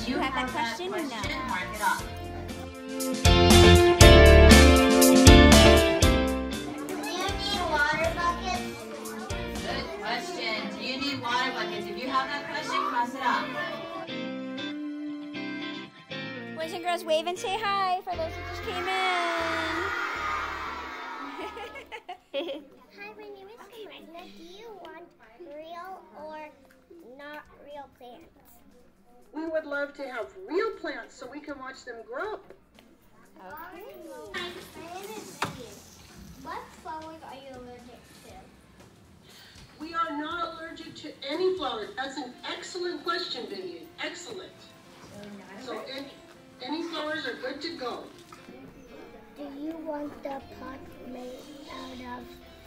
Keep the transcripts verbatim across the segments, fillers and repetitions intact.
you have that question or no? Mark it off. Good question. Do you need water buckets? If you have that question, cross it off. Boys and girls, wave and say hi for those who just came in. Hi, my name is Samantha. Do you want real or not real plants? We would love to have real plants so we can watch them grow. Okay. Hi, my name is Vivian. What flowers are you allergic to? We are not allergic to any flowers. That's an excellent question, Vivian. Excellent. So any, any flowers are good to go. Do you want the pot made out of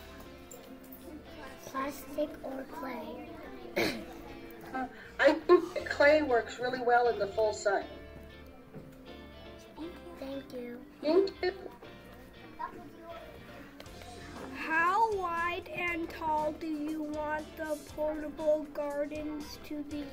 plastic or clay? Uh, I think that clay works really well in the full sun. Thank you. Thank you. How wide and tall do you want the portable gardens to be?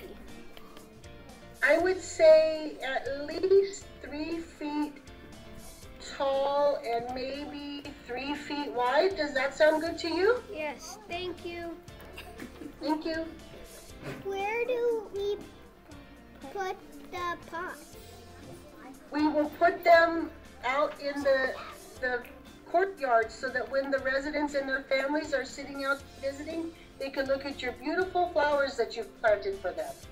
I would say at least three feet tall and maybe three feet wide. Does that sound good to you? Yes, thank you. Thank you. Where do we put the pots? We will put them out in the, the courtyard so that when the residents and their families are sitting out visiting, they can look at your beautiful flowers that you've planted for them.